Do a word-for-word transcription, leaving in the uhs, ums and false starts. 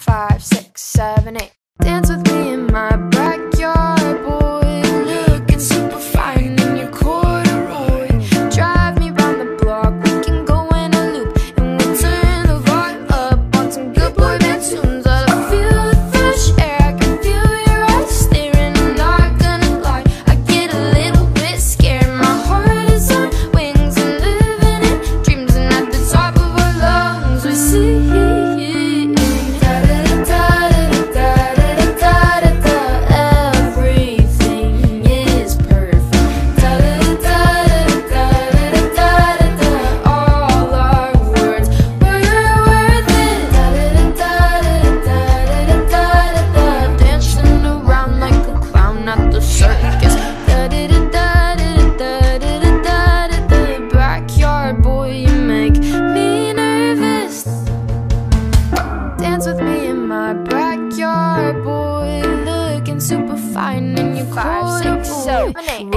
five, six, seven, eight. Dance with me in my backyard, boy. Looking super fine in your corduroy. Drive me round the block, we can go in a loop, and we'll turn the vibe up on some good boy band tunes. I feel the fresh air, I can feel your eyes staring. I'm not gonna lie, I get a little bit scared. My heart is on wings and living in dreams, and at the top of our lungs we see with me in my backyard, boy. Looking super fine in your Five, six, boy. seven, eight.